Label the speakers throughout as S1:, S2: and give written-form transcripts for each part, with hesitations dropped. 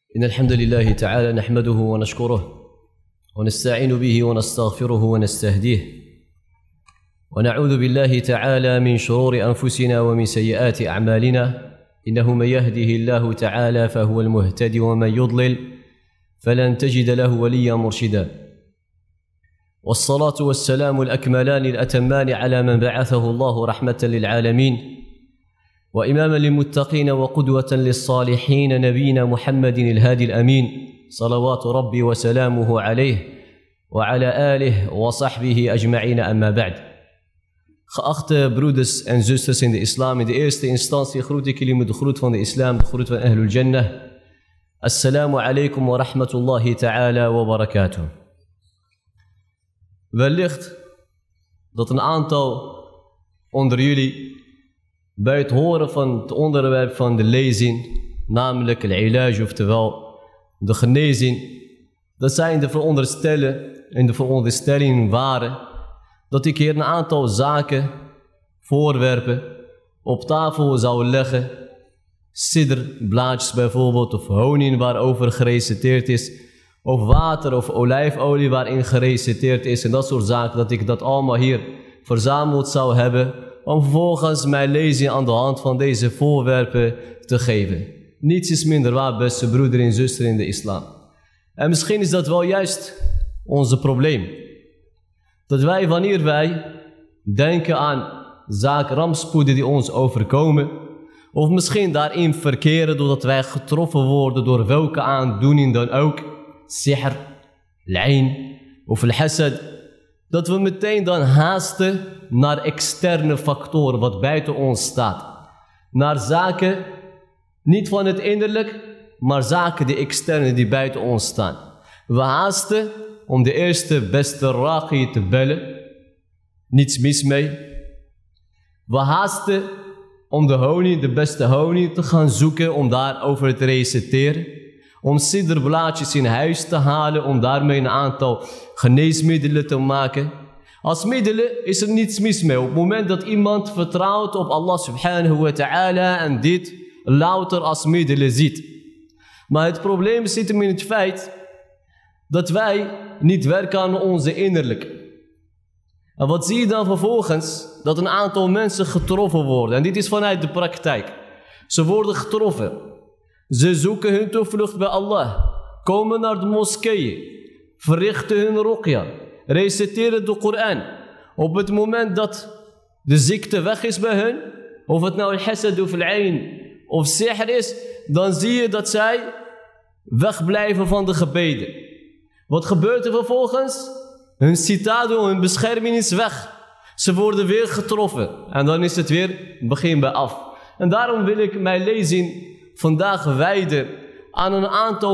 S1: إن الحمد لله تعالى نحمده ونشكره ونستعين به ونستغفره ونستهديه ونعوذ بالله تعالى من شرور أنفسنا ومن سيئات أعمالنا إنه من يهده الله تعالى فهو المهتدي ومن يضلل فلن تجد له وليا مرشدا والصلاة والسلام الأكملان الأتمان على من بعثه الله رحمة للعالمين وإماما للمتقين وقدوة للصالحين نبينا محمد الهادي الأمين صلوات ربي وسلامه عليه وعلى آله وصحبه أجمعين أما بعد. Geachte broeders en zusters in de islam, in de eerste instantie groet ik jullie met de groet van de islam, de groet van Ahlul Jannah. Assalamu alaikum wa rahmatullahi ta'ala wa barakatuh. Wellicht dat een aantal onder jullie bij het horen van het onderwerp van de lezing, namelijk al-ilaj, oftewel de genezing, dat zij in de veronderstelling waren dat ik hier een aantal zaken, voorwerpen op tafel zou leggen, sidderblaadjes bijvoorbeeld, of honing waarover gereciteerd is, of water of olijfolie waarin gereciteerd is en dat soort zaken, dat ik dat allemaal hier verzameld zou hebben om vervolgens mijn lezing aan de hand van deze voorwerpen te geven. Niets is minder waar, beste broeder en zuster in de islam. En misschien is dat wel juist onze probleem. Dat wij, wanneer wij denken aan zaken, rampspoeden die ons overkomen, of misschien daarin verkeren doordat wij getroffen worden door welke aandoening dan ook, sihr, al-ain of al-hasad, dat we meteen dan haasten naar externe factoren wat buiten ons staat. Naar zaken, niet van het innerlijk, maar zaken die externe die buiten ons staan. We haasten om de eerste beste raqi te bellen. Niets mis mee. We haasten om de honing, de beste honing te gaan zoeken, om daarover te reciteren. Om sidderblaadjes in huis te halen, om daarmee een aantal geneesmiddelen te maken. Als middelen is er niets mis mee. Op het moment dat iemand vertrouwt op Allah subhanahu wa ta'ala en dit louter als middelen ziet. Maar het probleem zit hem in het feit dat wij niet werken aan onze innerlijk. En wat zie je dan vervolgens? Dat een aantal mensen getroffen worden. En dit is vanuit de praktijk. Ze worden getroffen. Ze zoeken hun toevlucht bij Allah. Komen naar de moskeeën. Verrichten hun ruqya. Reciteren de Koran. Op het moment dat de ziekte weg is bij hun, of het nou al-hasad of al-ain of sihr is, dan zie je dat zij wegblijven van de gebeden. Wat gebeurt er vervolgens? Hun citadel, hun bescherming is weg. Ze worden weer getroffen. En dan is het weer begin bij af. En daarom wil ik mijn lezing vandaag wijden aan een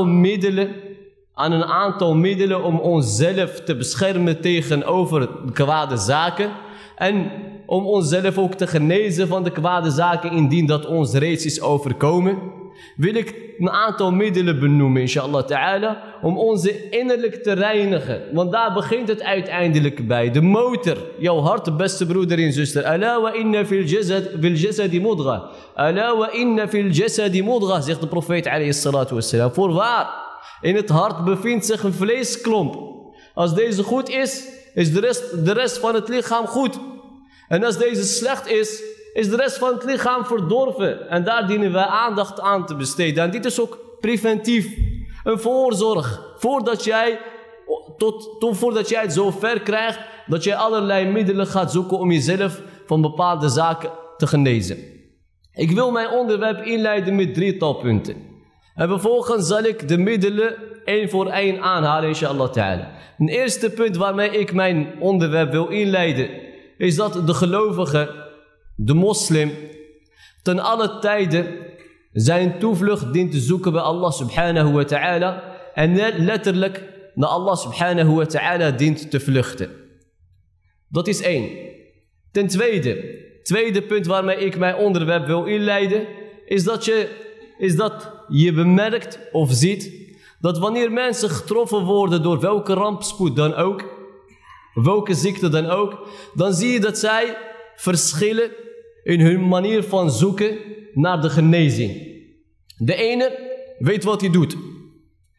S1: aantal middelen om onszelf te beschermen tegenover kwade zaken en om onszelf ook te genezen van de kwade zaken indien dat ons reeds is overkomen. Wil ik een aantal middelen benoemen, inshallah ta'ala, om onze innerlijk te reinigen. Want daar begint het uiteindelijk bij. De motor, jouw hart, beste broeder en zuster. Ala wa inna fil jasadi mudgha. Ala wa inna fil jasadi mudgha, zegt de profeet alayhi salatu wassalam. Voorwaar, in het hart bevindt zich een vleesklomp. Als deze goed is, is de rest van het lichaam goed. En als deze slecht is de rest van het lichaam verdorven. En daar dienen wij aandacht aan te besteden. En dit is ook preventief. Een voorzorg. Voordat jij het zo ver krijgt dat jij allerlei middelen gaat zoeken om jezelf van bepaalde zaken te genezen. Ik wil mijn onderwerp inleiden met 3 punten. En vervolgens zal ik de middelen 1 voor 1 aanhalen, inshallah ta'ala. Een eerste punt waarmee ik mijn onderwerp wil inleiden is dat de gelovige, de moslim, ten alle tijden zijn toevlucht dient te zoeken bij Allah subhanahu wa ta'ala en letterlijk naar Allah subhanahu wa ta'ala dient te vluchten. Dat is 1. Ten tweede punt waarmee ik mijn onderwerp wil inleiden is dat je bemerkt of ziet dat wanneer mensen getroffen worden door welke rampspoed dan ook, welke ziekte dan ook, dan zie je dat zij verschillen in hun manier van zoeken naar de genezing. De ene weet wat hij doet.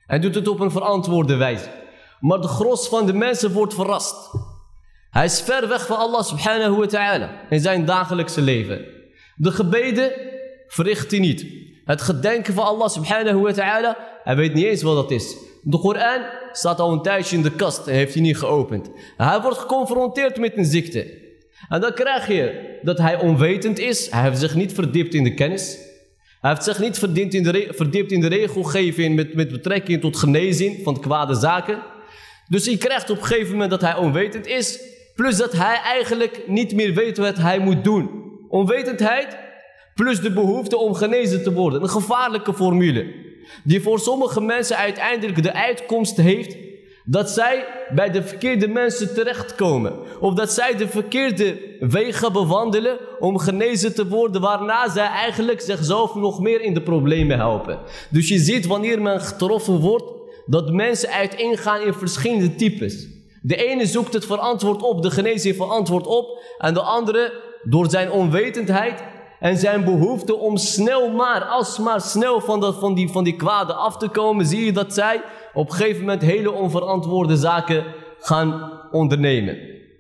S1: Hij doet het op een verantwoorde wijze. Maar de gros van de mensen wordt verrast. Hij is ver weg van Allah subhanahu wa ta'ala in zijn dagelijkse leven. De gebeden verricht hij niet. Het gedenken van Allah subhanahu wa ta'ala, hij weet niet eens wat dat is. De Koran staat al een tijdje in de kast en heeft hij niet geopend. Hij wordt geconfronteerd met een ziekte. En dan krijg je dat hij onwetend is. Hij heeft zich niet verdiept in de kennis. Hij heeft zich niet verdiept in de regelgeving met betrekking tot genezing van kwade zaken. Dus je krijgt op een gegeven moment dat hij onwetend is. Plus dat hij eigenlijk niet meer weet wat hij moet doen. Onwetendheid plus de behoefte om genezen te worden. Een gevaarlijke formule. Die voor sommige mensen uiteindelijk de uitkomst heeft dat zij bij de verkeerde mensen terechtkomen. Of dat zij de verkeerde wegen bewandelen om genezen te worden. Waarna zij eigenlijk zichzelf nog meer in de problemen helpen. Dus je ziet wanneer men getroffen wordt, dat mensen uiteengaan in verschillende types. De ene zoekt het voor antwoord op, de genezing voor antwoord op. En de andere door zijn onwetendheid en zijn behoefte om snel alsmaar snel van die kwade af te komen. Zie je dat zij op een gegeven moment hele onverantwoorde zaken gaan ondernemen.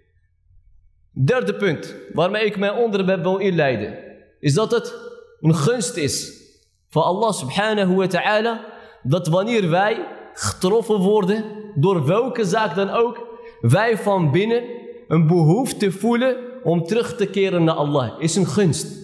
S1: Derde punt, waarmee ik mijn onderwerp wil inleiden, is dat het een gunst is van Allah subhanahu wa ta'ala, dat wanneer wij getroffen worden, door welke zaak dan ook, wij van binnen een behoefte voelen om terug te keren naar Allah. Is een gunst.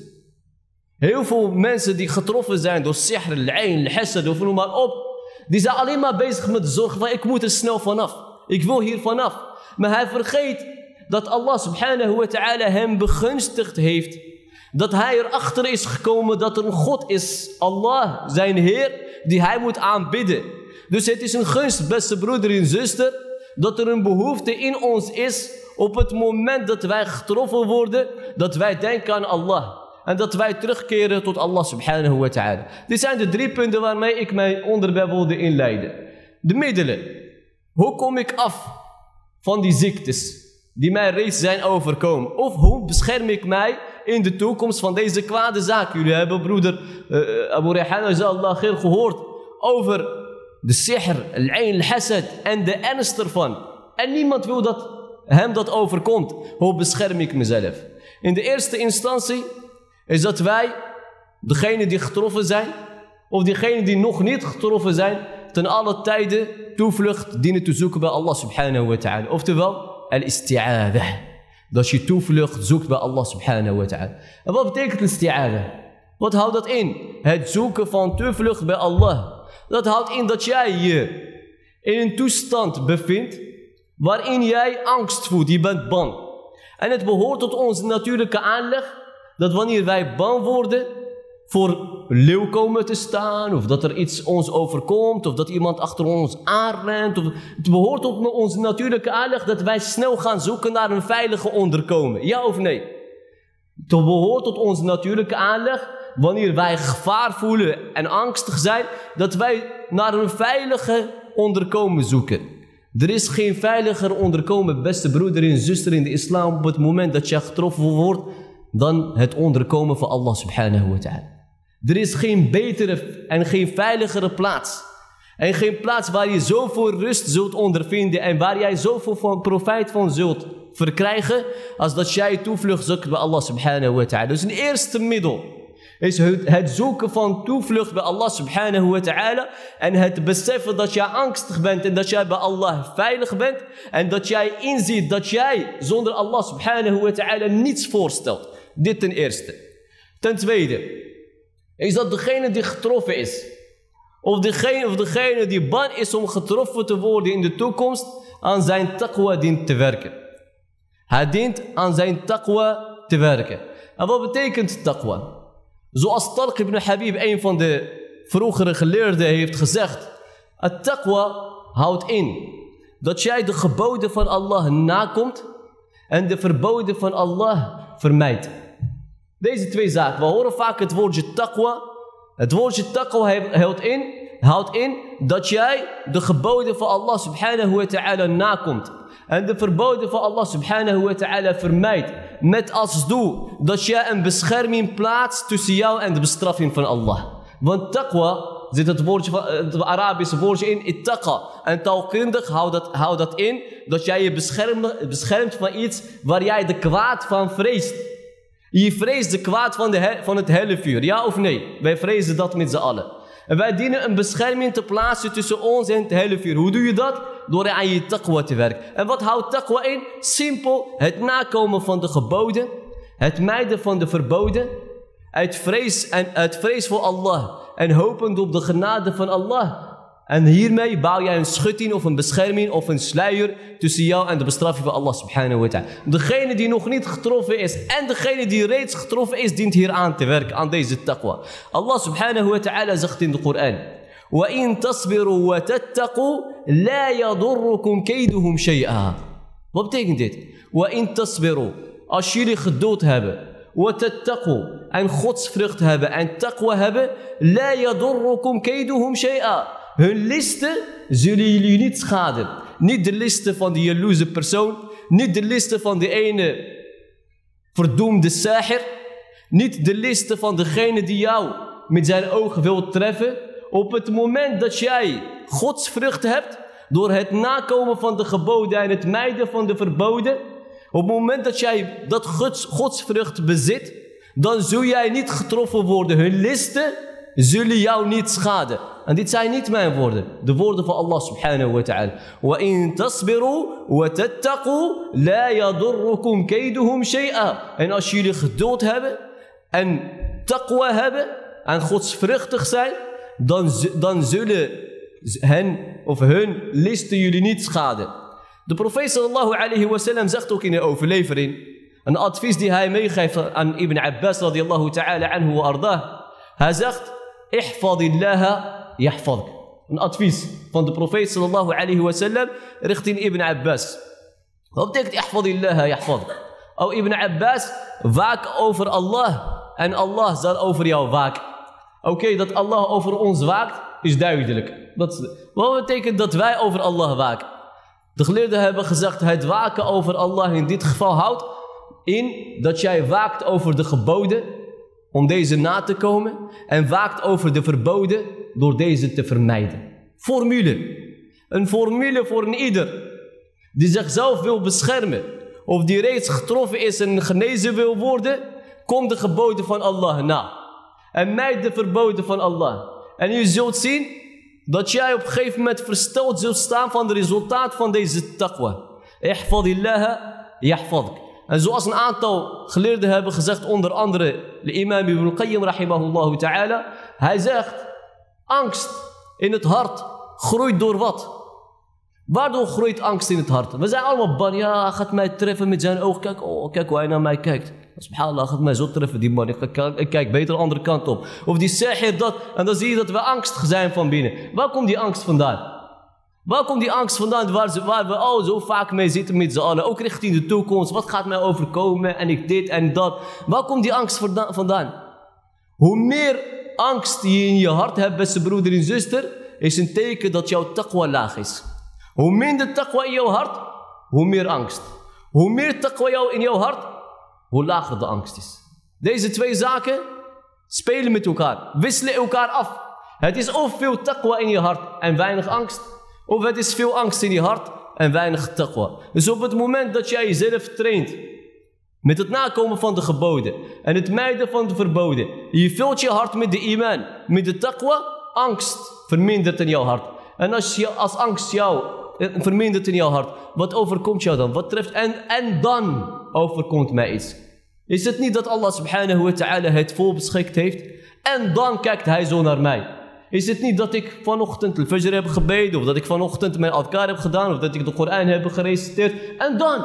S1: Heel veel mensen die getroffen zijn door sihr, al-ayn, al-hasad of noem maar op, die zijn alleen maar bezig met de zorg van ik moet er snel vanaf. Ik wil hier vanaf. Maar hij vergeet dat Allah subhanahu wa ta'ala hem begunstigd heeft. Dat hij erachter is gekomen dat er een God is. Allah, zijn Heer, die hij moet aanbidden. Dus het is een gunst, beste broeder en zuster, dat er een behoefte in ons is op het moment dat wij getroffen worden, dat wij denken aan Allah. En dat wij terugkeren tot Allah subhanahu wa ta'ala. Dit zijn de 3 punten waarmee ik mijn onderwerp wilde inleiden. De middelen. Hoe kom ik af van die ziektes die mij reeds zijn overkomen? Of hoe bescherm ik mij in de toekomst van deze kwade zaken? Jullie hebben broeder Abu Rayhan Allah khair gehoord over de sihr, al-ayn, al-hasad en de ernst ervan. En niemand wil dat hem dat overkomt. Hoe bescherm ik mezelf? In de eerste instantie is dat wij, degenen die getroffen zijn, of diegenen die nog niet getroffen zijn, ten alle tijden toevlucht dienen te zoeken bij Allah subhanahu wa ta'ala. Oftewel, al-isti'adah. Dat je toevlucht zoekt bij Allah subhanahu wa ta'ala. En wat betekent al-isti'adah? Wat houdt dat in? Het zoeken van toevlucht bij Allah. Dat houdt in dat jij je in een toestand bevindt waarin jij angst voelt. Je bent bang. En het behoort tot onze natuurlijke aanleg dat wanneer wij bang worden voor leeuw komen te staan, of dat er iets ons overkomt, of dat iemand achter ons aanrent, of het behoort tot onze natuurlijke aanleg dat wij snel gaan zoeken naar een veilige onderkomen. Ja of nee? Het behoort tot onze natuurlijke aanleg, wanneer wij gevaar voelen en angstig zijn, dat wij naar een veilige onderkomen zoeken. Er is geen veiliger onderkomen, beste broeder en zuster in de islam, op het moment dat je getroffen wordt, dan het onderkomen van Allah subhanahu wa ta'ala. Er is geen betere en geen veiligere plaats. En geen plaats waar je zoveel rust zult ondervinden en waar jij zoveel van profijt van zult verkrijgen, als dat jij toevlucht zoekt bij Allah subhanahu wa ta'ala. Dus een eerste middel is het zoeken van toevlucht bij Allah subhanahu wa ta'ala en het beseffen dat jij angstig bent en dat jij bij Allah veilig bent en dat jij inziet dat jij zonder Allah subhanahu wa ta'ala niets voorstelt. Dit ten eerste. Ten tweede is dat degene die getroffen is of degene die bang is om getroffen te worden in de toekomst aan zijn taqwa dient te werken. Hij dient aan zijn taqwa te werken. En wat betekent taqwa? Zoals Talq ibn Habib, een van de vroegere geleerden, heeft gezegd, het taqwa houdt in dat jij de geboden van Allah nakomt en de verboden van Allah vermijdt. Deze 2 zaken. We horen vaak het woordje taqwa. Het woordje taqwa houdt in dat jij de geboden van Allah subhanahu wa ta'ala nakomt. En de verboden van Allah subhanahu wa ta'ala vermijdt. Met als doel dat jij een bescherming plaatst tussen jou en de bestraffing van Allah. Want taqwa zit het Arabische woordje in, ittaqa. En taalkundig houdt dat in dat jij je beschermt van iets waar jij de kwaad van vreest. Je vreest de kwaad van het hellevuur, ja of nee? Wij vrezen dat met z'n allen. En wij dienen een bescherming te plaatsen tussen ons en het hellevuur. Hoe doe je dat? Door aan je taqwa te werken. En wat houdt taqwa in? Simpel, het nakomen van de geboden, het mijden van de verboden, uit vrees voor Allah en hopend op de genade van Allah. En hiermee bouw jij een schutting of een bescherming of een sluier tussen jou en de bestraffing van Allah subhanahu wa ta'ala. Degene die nog niet getroffen is en degene die reeds getroffen is, dient hier aan te werken, aan deze taqwa. Allah subhanahu wa ta'ala zegt in de Koran: وَإِن تَصْبِرُوا وَتَتَّقُوا لَا يَضُرُّكُمْ كَيْدُهُمْ شَيْئًا. Wat betekent dit? وَإِن تَصْبِرُوا, als jullie geduld hebben, وَتَتَّقُوا, en godsvrucht hebben en taqwa hebben, لَا يَضُرُّكُمْ كَيْدُهُمْ شَيْئًا. Hun listen zullen jullie niet schaden. Niet de listen van de jaloeze persoon, niet de listen van de ene verdoemde sahir, niet de listen van degene die jou met zijn ogen wil treffen. Op het moment dat jij godsvrucht hebt, door het nakomen van de geboden en het mijden van de verboden, op het moment dat jij dat godsvrucht bezit, dan zul jij niet getroffen worden. Hun listen zullen jou niet schaden. En dit zijn niet mijn woorden, de woorden van Allah subhanahu wa ta'ala. وَإِن تَصْبِرُوا وَتَتَّقُوا لَا يَضُرُّكُمْ كَيْدُهُمْ شَيْئًا. En als jullie geduld hebben en taqwa hebben en godsvruchtig zijn, dan zullen hun listen jullie niet schaden. De profeet sallallahu alayhi wa sallam zegt ook in de overlevering, een advies die hij meegeeft aan Ibn Abbas radiyallahu ta'ala anhu wa ardah. Hij zegt: ihfadillaha yahfadk. Een advies van de profeet sallallahu alayhi wa sallam richting Ibn Abbas. Wat betekent ihfadillaha yahfadk? O Ibn Abbas, waak over Allah en Allah zal over jou waken. Oké, dat Allah over ons waakt is duidelijk. Wat betekent dat wij over Allah waken? De geleerden hebben gezegd, het waken over Allah in dit geval houdt in dat jij waakt over de geboden om deze na te komen en waakt over de verboden door deze te vermijden. Formule. Een formule voor een ieder die zichzelf wil beschermen of die reeds getroffen is en genezen wil worden, kom de geboden van Allah na. En mijd de verboden van Allah. En je zult zien dat jij op een gegeven moment versteld zult staan van het resultaat van deze taqwa. Ihfadillaha yahfadk. En zoals een aantal geleerden hebben gezegd, onder andere de imam Ibn al-Qayyim rahimahullah ta'ala. Hij zegt, angst in het hart groeit door wat? Waardoor groeit angst in het hart? We zijn allemaal bang, ja, hij gaat mij treffen met zijn oog. Kijk, kijk hoe hij naar mij kijkt. Subhanallah, gaat mij zo treffen, die man. Ik kijk beter de andere kant op. Of die sahir dat. En dan zie je dat we angstig zijn van binnen. Waar komt die angst vandaan? Waar komt die angst vandaan waar we al zo vaak mee zitten met z'n allen? Ook richting de toekomst. Wat gaat mij overkomen? En ik dit en dat. Waar komt die angst vandaan? Hoe meer angst je in je hart hebt, beste broeder en zuster, is een teken dat jouw taqwa laag is. Hoe minder taqwa in jouw hart, hoe meer angst. Hoe meer taqwa in jouw hart, hoe lager de angst is. Deze twee zaken spelen met elkaar, wisselen elkaar af. Het is of veel taqwa in je hart en weinig angst, of het is veel angst in je hart en weinig taqwa. Dus op het moment dat jij jezelf traint met het nakomen van de geboden en het mijden van de verboden, je vult je hart met de iman, met de taqwa, angst vermindert in jouw hart. En als angst jou vermindert in jouw hart, wat overkomt jou dan? Wat treft? En dan overkomt mij iets. Is het niet dat Allah subhanahu wa ta'ala het vol beschikt heeft? En dan kijkt hij zo naar mij. Is het niet dat ik vanochtend de fajr heb gebeden, of dat ik vanochtend mijn adkar heb gedaan, of dat ik de Koran heb gereciteerd? En dan?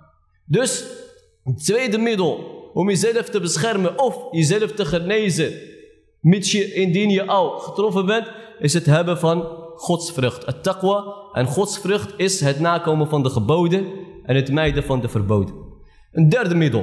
S1: Dus het tweede middel om jezelf te beschermen of jezelf te genezen, indien je al getroffen bent, is het hebben van godsvrucht. Het taqwa. En godsvrucht is het nakomen van de geboden en het mijden van de verboden. Een derde middel.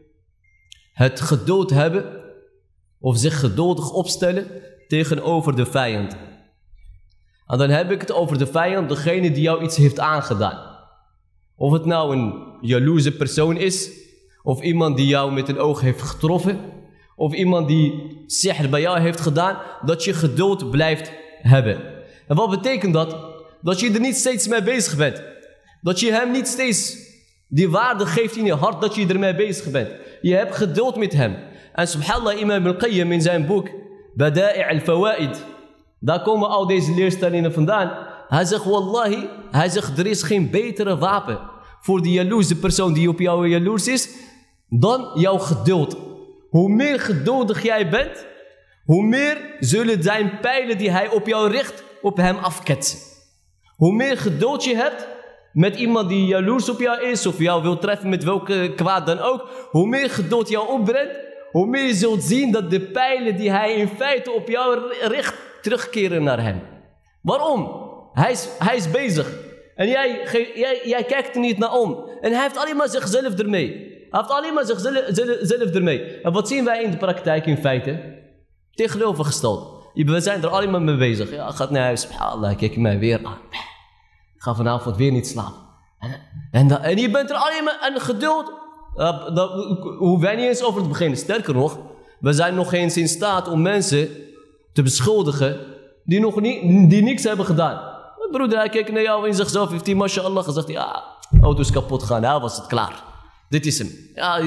S1: Het geduld hebben of zich geduldig opstellen tegenover de vijand. En dan heb ik het over de vijand, degene die jou iets heeft aangedaan. Of het nou een jaloeze persoon is, of iemand die jou met een oog heeft getroffen, of iemand die sihr bij jou heeft gedaan, dat je geduld blijft hebben. En wat betekent dat? Dat je er niet steeds mee bezig bent. Dat je hem niet steeds die waarde geeft in je hart, dat je ermee bezig bent. Je hebt geduld met hem. En subhanallah, Imam al-Qayyim in zijn boek Bada'i' al-Fawaid, daar komen al deze leerstellingen vandaan. Hij zegt, wallahi, er is geen betere wapen voor die jaloerse persoon die op jou jaloers is, dan jouw geduld. Hoe meer geduldig jij bent, hoe meer zullen zijn pijlen die hij op jou richt, op hem afketsen. Hoe meer geduld je hebt met iemand die jaloers op jou is, of jou wil treffen met welke kwaad dan ook, hoe meer geduld jou opbrengt, hoe meer je zult zien dat de pijlen die hij in feite op jou richt, terugkeren naar hem. Waarom? Hij is bezig. En jij kijkt er niet naar om. En hij heeft alleen maar zichzelf ermee. Hij heeft alleen maar zichzelf ermee. En wat zien wij in de praktijk in feite? Tegenovergesteld. We zijn er alleen maar mee bezig. Ja, gaat naar huis. Subhanallah, kijk mij weer aan. Ik ga vanavond weer niet slapen. En je bent er alleen maar aan geduld. Daar hoeven wij niet eens over te beginnen. Sterker nog, we zijn nog eens in staat om mensen te beschuldigen die niks hebben gedaan. Broeder, hij keek naar jou in zichzelf, heeft hij mashallah gezegd, ja, auto is kapot gegaan, nou was het klaar. Dit is hem. Ja,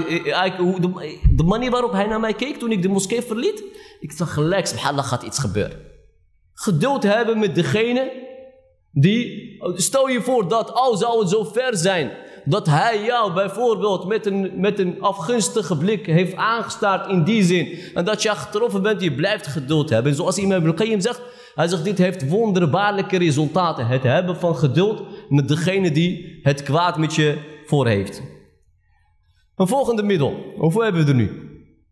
S1: de manier waarop hij naar mij keek toen ik de moskee verliet, ik zag gelijk, subhanallah, gaat iets gebeuren. Geduld hebben met degene die, stel je voor dat al zou het zo ver zijn, dat hij jou bijvoorbeeld met een afgunstige blik heeft aangestaard in die zin, en dat je getroffen bent, je blijft geduld hebben. En zoals Imam al-Qayyim zegt, hij zegt, dit heeft wonderbaarlijke resultaten. Het hebben van geduld met degene die het kwaad met je voor heeft. Een volgende middel. Hoeveel hebben we er nu?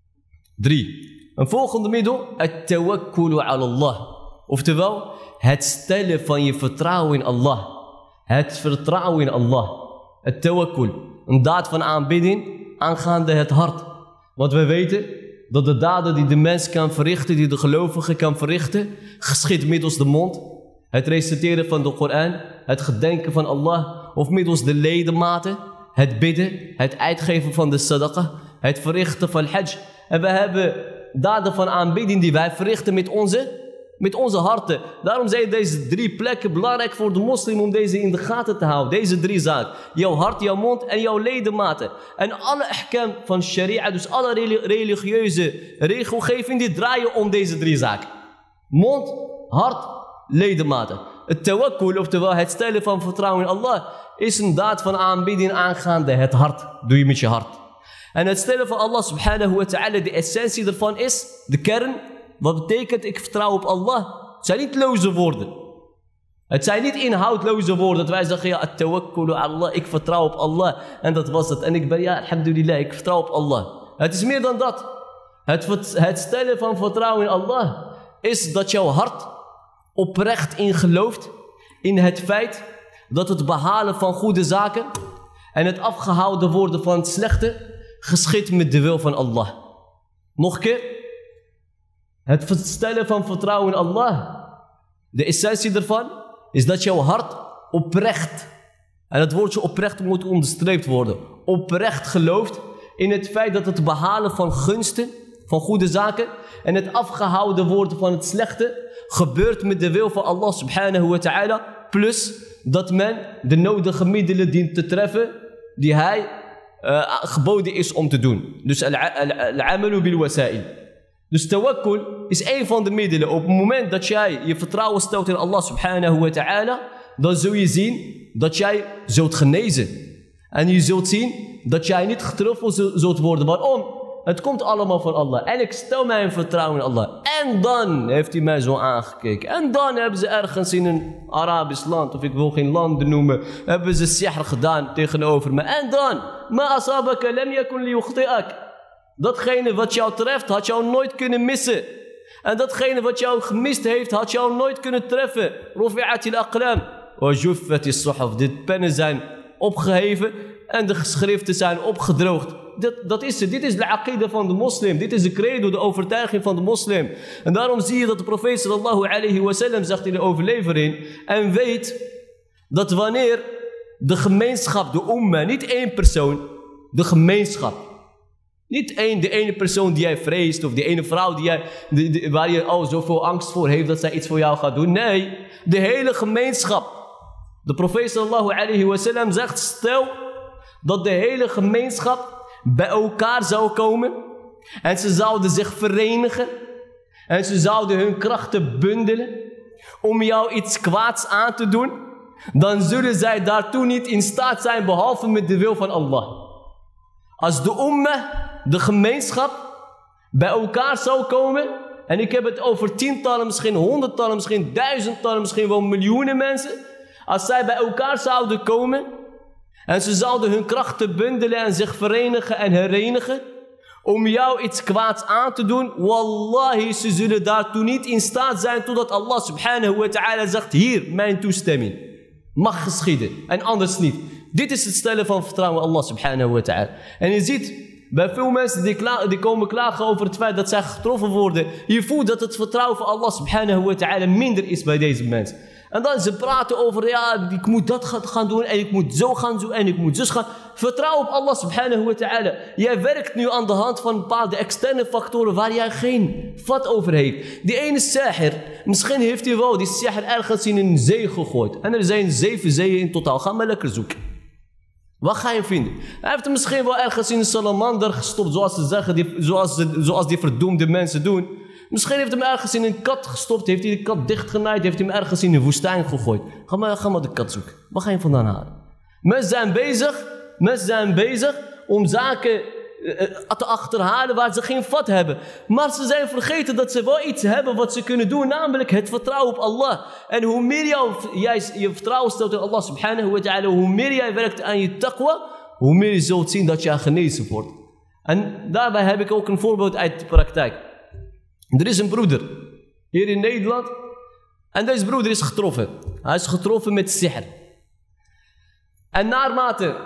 S1: 3. Een volgende middel. At-tawakkulu ala Allah. Oftewel, het stellen van je vertrouwen in Allah. Het vertrouwen in Allah. At-tawakkul. Een daad van aanbidding aangaande het hart. Want we weten dat de daden die de mens kan verrichten, die de gelovige kan verrichten, geschiet middels de mond, het reciteren van de Koran, het gedenken van Allah, of middels de ledematen, het bidden, het uitgeven van de sadaqa, het verrichten van hajj. En we hebben daden van aanbidding die wij verrichten met onze harten. Daarom zijn deze 3 plekken belangrijk voor de moslim om deze in de gaten te houden. Deze 3 zaken. Jouw hart, jouw mond en jouw ledematen. En alle ahkam van sharia, dus alle religieuze regelgeving, die draaien om deze 3 zaken. Mond, hart, ledematen. Het tawakkul, oftewel het stellen van vertrouwen in Allah, is een daad van aanbidding aangaande het hart. Doe je met je hart. En het stellen van Allah subhanahu wa ta'ala, de essentie ervan is, de kern. Wat betekent ik vertrouw op Allah? Het zijn niet loze woorden. Het zijn niet inhoudloze woorden. Dat wij zeggen, ja, at-tawakkulu Allah, ik vertrouw op Allah. En dat was het. En ik ben, ja, alhamdulillah, ik vertrouw op Allah. Het is meer dan dat. Het stellen van vertrouwen in Allah is dat jouw hart oprecht in gelooft in het feit dat het behalen van goede zaken en het afgehouden worden van het slechte geschiet met de wil van Allah. Nog een keer. Het stellen van vertrouwen in Allah. De essentie ervan is dat jouw hart oprecht, en het woordje oprecht moet onderstreept worden, oprecht gelooft in het feit dat het behalen van gunsten, van goede zaken en het afgehouden worden van het slechte gebeurt met de wil van Allah subhanahu wa ta'ala, plus dat men de nodige middelen dient te treffen die hij geboden is om te doen. Dus al-amalu bil wasa'il. Dus tawakkul is een van de middelen. Op het moment dat jij je vertrouwen stelt in Allah subhanahu wa ta'ala, dan zul je zien dat jij zult genezen. En je zult zien dat jij niet getroffen zult worden. Waarom? Het komt allemaal van Allah. En ik stel mijn vertrouwen in Allah. En dan heeft hij mij zo aangekeken. En dan hebben ze ergens in een Arabisch land, of ik wil geen landen noemen, hebben ze sihr gedaan tegenover me. En dan, ma asabaka lam yakun liyukhti'ak. Datgene wat jou treft, had jou nooit kunnen missen. En datgene wat jou gemist heeft, had jou nooit kunnen treffen. Rufi'atil aqlam wa juffatis suhuf. Dit pennen zijn opgeheven en de geschriften zijn opgedroogd. Dat is het. Dit is de aqida van de moslim. Dit is de credo, de overtuiging van de moslim. En daarom zie je dat de profeet sallallahu alayhi wa sallam zegt in de overlevering, en weet dat wanneer de gemeenschap, de umma, niet één persoon, de gemeenschap, Niet de ene persoon die jij vreest of die ene vrouw waar je zoveel angst voor heeft dat zij iets voor jou gaat doen. Nee, de hele gemeenschap. De profeet sallallahu alayhi wa sallam zegt, stel dat de hele gemeenschap bij elkaar zou komen en ze zouden zich verenigen en ze zouden hun krachten bundelen om jou iets kwaads aan te doen, dan zullen zij daartoe niet in staat zijn behalve met de wil van Allah. Als de ummah, de gemeenschap, bij elkaar zou komen, en ik heb het over tientallen, misschien honderdtallen, misschien duizendtallen, misschien wel miljoenen mensen. Als zij bij elkaar zouden komen en ze zouden hun krachten bundelen en zich verenigen en herenigen om jou iets kwaads aan te doen, wallahi, ze zullen daartoe niet in staat zijn totdat Allah subhanahu wa ta'ala zegt, hier, mijn toestemming. Mag geschieden en anders niet. Dit is het stellen van vertrouwen in Allah subhanahu wa ta'ala. En je ziet bij veel mensen die komen klagen over het feit dat zij getroffen worden. Je voelt dat het vertrouwen van Allah subhanahu wa ta'ala minder is bij deze mensen. En dan ze praten over, ja, ik moet dat gaan doen en ik moet zo gaan doen en ik moet zus gaan. Vertrouw op Allah subhanahu wa ta'ala. Jij werkt nu aan de hand van bepaalde externe factoren waar jij geen vat over heeft. Die ene sahir, misschien heeft hij wel die sahir ergens in een zee gegooid. En er zijn 7 zeeën in totaal. Ga maar lekker zoeken. Wat ga je vinden? Hij heeft hem misschien wel ergens in een salamander gestopt, zoals ze zeggen, zoals die verdoemde mensen doen. Misschien heeft hij hem ergens in een kat gestopt, heeft hij de kat dichtgenaaid, heeft hij hem ergens in de woestijn gegooid. Ga maar de kat zoeken. Waar ga je vandaan halen? Mensen zijn bezig om zaken te achterhalen waar ze geen vat hebben. Maar ze zijn vergeten dat ze wel iets hebben wat ze kunnen doen, namelijk het vertrouwen op Allah. En hoe meer jij je vertrouwen stelt in Allah subhanahu wa ta'ala, hoe meer jij werkt aan je taqwa, hoe meer je zult zien dat je genezen wordt. En daarbij heb ik ook een voorbeeld uit de praktijk. Er is een broeder hier in Nederland en deze broeder is getroffen. Hij is getroffen met sihr. En naarmate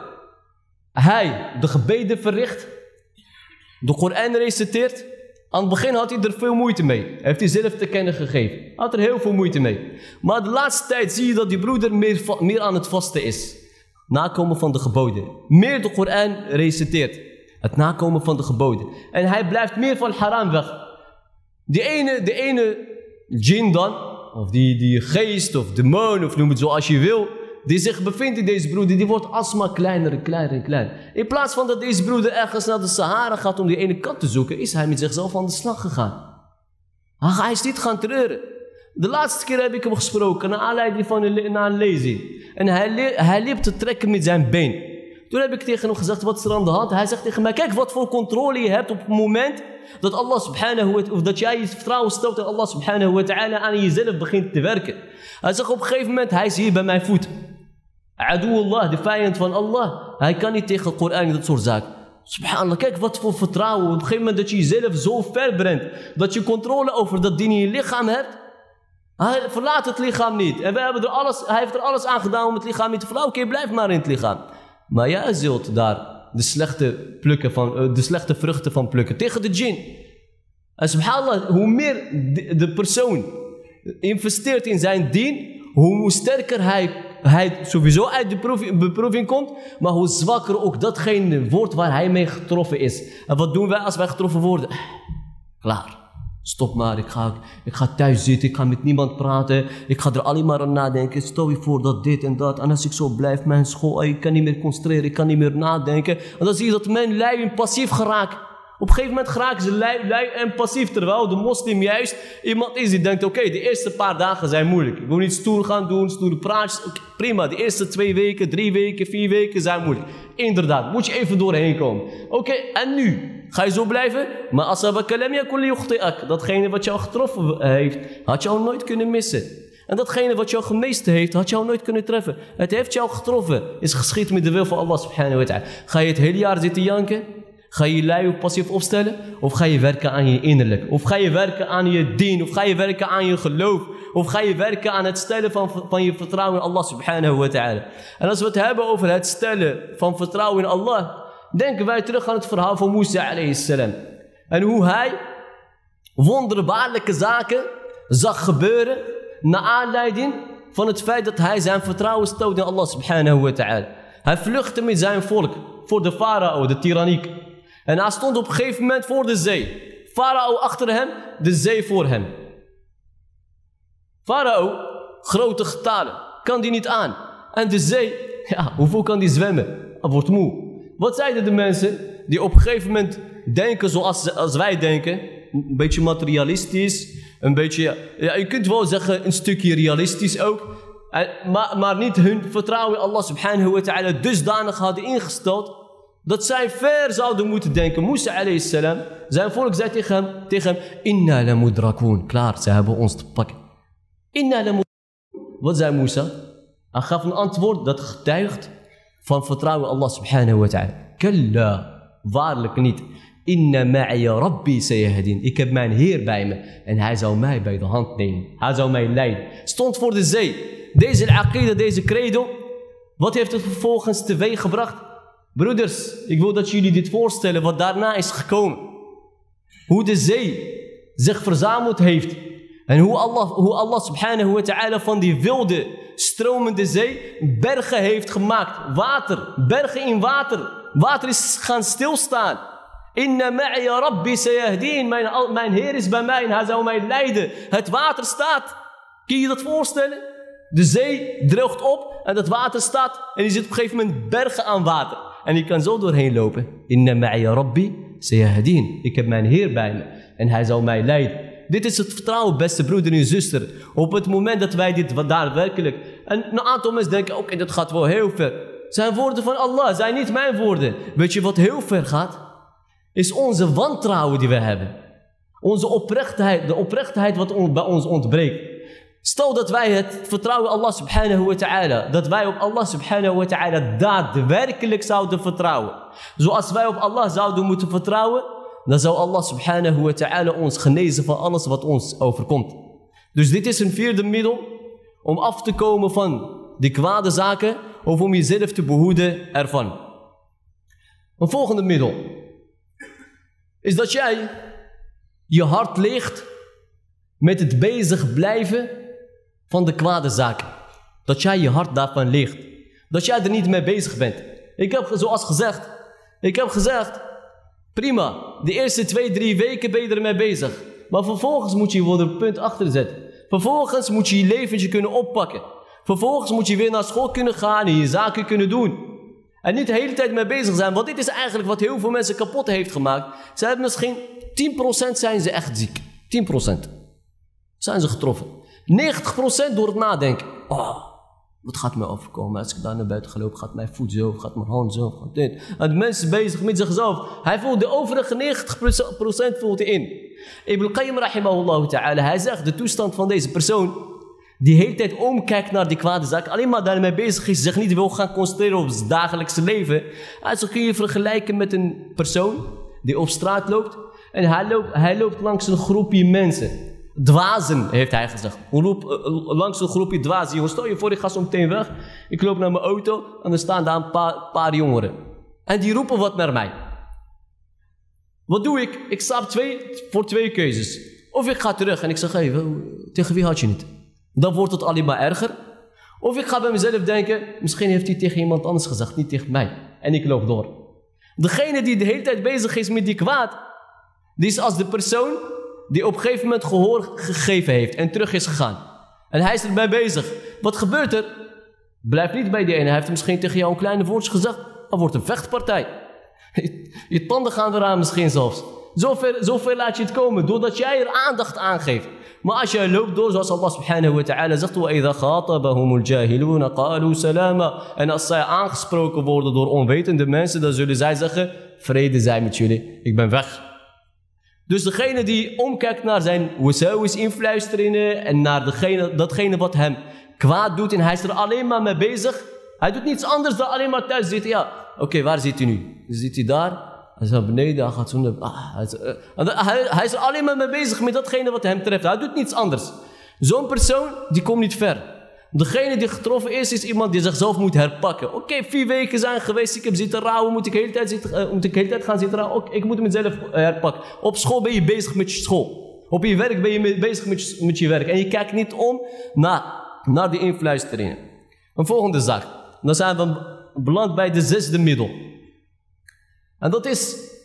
S1: hij de gebeden verricht, de Koran reciteert, aan het begin had hij er veel moeite mee. Heeft hij zelf te kennen gegeven. Hij had er heel veel moeite mee. Maar de laatste tijd zie je dat die broeder meer aan het vasten is. Nakomen van de geboden. Meer de Koran reciteert. Het nakomen van de geboden. En hij blijft meer van haram weg. De ene djinn dan, of die geest of demon, of noem het zoals je wil, die zich bevindt in deze broeder, die wordt alsmaar kleiner en kleiner en kleiner. In plaats van dat deze broeder ergens naar de Sahara gaat om die ene kat te zoeken, is hij met zichzelf aan de slag gegaan. Hij is niet gaan treuren. De laatste keer heb ik hem gesproken, naar aanleiding van een lezing. En hij liep te trekken met zijn been. Toen heb ik tegen hem gezegd, wat is er aan de hand? Hij zegt tegen mij, kijk wat voor controle je hebt op het moment dat Allah subhanahu wa ta'ala, of dat jij je vertrouwen stelt in Allah subhanahu wa ta'ala aan jezelf begint te werken. Hij zegt op een gegeven moment, hij is hier bij mijn voet. Aduullah, de vijand van Allah. Hij kan niet tegen de Koran en dat soort zaken. Subhanallah, kijk wat voor vertrouwen. Op een gegeven moment dat je jezelf zo ver brengt, dat je controle over dat ding in je lichaam hebt. Hij verlaat het lichaam niet. En hij heeft er alles aan gedaan om het lichaam niet te verlaten. Oké, blijf maar in het lichaam. Maar jij zult daar de slechte vruchten van plukken tegen de djinn. En subhanallah, hoe meer de persoon investeert in zijn dien, hoe sterker hij sowieso uit de beproeving komt, maar hoe zwakker ook datgene wordt waar hij mee getroffen is. En wat doen wij als wij getroffen worden? Klaar. Stop maar, ik ga thuis zitten, ik ga met niemand praten, ik ga er alleen maar aan nadenken. Stel je voor dat dit en dat, en als ik zo blijf, mijn school, ik kan niet meer concentreren, ik kan niet meer nadenken. En dan zie je dat men lui en passief geraakt. Op een gegeven moment geraken ze lui en passief, terwijl de moslim juist iemand is die denkt, oké, de eerste paar dagen zijn moeilijk. Ik wil niet stoer gaan doen, stoere praatjes, prima. De eerste 2 weken, 3 weken, 4 weken zijn moeilijk. Inderdaad, moet je even doorheen komen. Oké, en nu? Ga je zo blijven? Maar asabaka lam yakun liyukhti'ak. Datgene wat jou getroffen heeft, had jou nooit kunnen missen. En datgene wat jou gemist heeft, had jou nooit kunnen treffen. Het heeft jou getroffen. Is geschied met de wil van Allah subhanahu wa ta'ala. Ga je het hele jaar zitten janken? Ga je lui of passief opstellen? Of ga je werken aan je innerlijk? Of ga je werken aan je dien? Of ga je werken aan je geloof? Of ga je werken aan het stellen van je vertrouwen in Allah subhanahu wa ta'ala? En als we het hebben over het stellen van vertrouwen in Allah, denken wij terug aan het verhaal van Musa alayhi salam. En hoe hij wonderbaarlijke zaken zag gebeuren naar aanleiding van het feit dat hij zijn vertrouwen stelde in Allah subhanahu wa ta'ala. Hij vluchtte met zijn volk voor de farao, de tiranniek. En hij stond op een gegeven moment voor de zee. Farao achter hem, de zee voor hem. Farao, grote getalen, kan die niet aan. En de zee, ja, hoeveel kan die zwemmen? Hij wordt moe. Wat zeiden de mensen die op een gegeven moment denken zoals wij denken? Een beetje materialistisch, een beetje, ja, je kunt wel zeggen een stukje realistisch ook. Maar niet hun vertrouwen in Allah subhanahu wa ta'ala dusdanig hadden ingesteld dat zij ver zouden moeten denken. Musa alayhi salam, zijn volk zei tegen hem, inna la mudrakoon. Klaar, ze hebben ons te pakken. Inna la mudrakoon. Wat zei Musa? Hij gaf een antwoord dat getuigt van vertrouwen in Allah subhanahu wa ta'ala. Kalla, waarlijk niet. Inna ma'iya rabbi sayahdin. Ik heb mijn Heer bij me en hij zou mij bij de hand nemen. Hij zou mij leiden. Stond voor de zee. Deze al-aqida, deze credo, wat heeft het vervolgens teweeg gebracht? Broeders, ik wil dat jullie dit voorstellen wat daarna is gekomen. Hoe de zee zich verzameld heeft. En hoe Allah subhanahu wa ta'ala van die wilde, stromende zee bergen heeft gemaakt. Water, bergen in water. Water is gaan stilstaan. Inna ma'iya rabbi sayahdin. Mijn Heer is bij mij en hij zou mij leiden. Het water staat. Kun je dat voorstellen? De zee droogt op en dat water staat en je zit op een gegeven moment bergen aan water. En je kan zo doorheen lopen. Inna ma'iya rabbi sayahdin. Ik heb mijn Heer bij me en hij zal mij leiden. Dit is het vertrouwen, beste broeder en zuster. Op het moment dat wij dit daadwerkelijk... En een aantal mensen denken, oké, dat gaat wel heel ver. Zijn woorden van Allah, zijn niet mijn woorden. Weet je wat heel ver gaat? Is onze wantrouwen die we hebben. Onze oprechtheid, de oprechtheid wat bij ons ontbreekt. Stel dat wij het vertrouwen Allah subhanahu wa ta'ala, dat wij op Allah subhanahu wa ta'ala daadwerkelijk zouden vertrouwen. Zoals wij op Allah zouden moeten vertrouwen, dan zou Allah subhanahu wa ta'ala ons genezen van alles wat ons overkomt. Dus dit is een vierde middel om af te komen van die kwade zaken of om jezelf te behoeden ervan. Een volgende middel is dat jij je hart leegt met het bezig blijven van de kwade zaken. Dat jij je hart daarvan leegt. Dat jij er niet mee bezig bent. Ik heb gezegd, prima, de eerste 2-3 weken ben je ermee bezig. Maar vervolgens moet je wel een punt achter zetten. Vervolgens moet je je leventje kunnen oppakken. Vervolgens moet je weer naar school kunnen gaan en je zaken kunnen doen. En niet de hele tijd mee bezig zijn, want dit is eigenlijk wat heel veel mensen kapot heeft gemaakt. Ze hebben misschien 10% zijn ze echt ziek. 10% zijn ze getroffen. 90% door het nadenken. Oh, wat gaat mij overkomen? Als ik daar naar buiten ga lopen, gaat mijn voet zo, gaat mijn hand zo, gaat dit. En de mensen bezig met zichzelf. Hij voelt de overige 90% voelt hij in. Ibn Qayyim rahimahullah ta'ala, hij zegt de toestand van deze persoon, die de hele tijd omkijkt naar die kwade zaak, alleen maar daarmee bezig is, zich niet wil gaan concentreren op zijn dagelijkse leven. En zo kun je vergelijken met een persoon die op straat loopt en hij loopt langs een groepje mensen. Dwazen, heeft hij gezegd. Langs een groepje dwazen. Jongens, stel je voor, ik ga zo meteen weg. Ik loop naar mijn auto en er staan daar een paar jongeren. En die roepen wat naar mij. Wat doe ik? Ik sta voor twee keuzes. Of ik ga terug en ik zeg, hey, tegen wie had je niet? Dan wordt het alleen maar erger. Of ik ga bij mezelf denken, misschien heeft hij tegen iemand anders gezegd, niet tegen mij. En ik loop door. Degene die de hele tijd bezig is met die kwaad, die is als de persoon die op een gegeven moment gehoor gegeven heeft en terug is gegaan. En hij is erbij bezig. Wat gebeurt er? Blijf niet bij die ene. Hij heeft misschien tegen jou een kleine woordje gezegd. Dan wordt een vechtpartij. Je tanden gaan eraan misschien zelfs. Zover laat je het komen, doordat jij er aandacht aan geeft. Maar als jij loopt door, zoals Allah subhanahu wa ta'ala zegt, وَإِذَا خَاطَبَهُمُ الْجَاهِلُونَ قَالُوا سَلَامًا. En als zij aangesproken worden door onwetende mensen, dan zullen zij zeggen, vrede zij met jullie, ik ben weg. Dus degene die omkijkt naar zijn wasawis influisteringen en naar datgene wat hem kwaad doet en hij is er alleen maar mee bezig. Hij doet niets anders dan alleen maar thuis zitten. Ja, oké, waar zit hij nu? Zit hij daar? Hij is naar beneden, hij gaat zo naar... Hij is er alleen maar mee bezig met datgene wat hem treft. Hij doet niets anders. Zo'n persoon, die komt niet ver. Degene die getroffen is iemand die zichzelf moet herpakken. Oké, 4 weken zijn geweest, ik heb zitten rouwen, moet ik de hele tijd gaan zitten rouwen? Ik moet mezelf herpakken. Op school ben je bezig met je school. Op je werk ben je bezig met je werk. En je kijkt niet om naar die influisteringen. Een volgende zaak. Dan zijn we beland bij de 6e middel. En dat is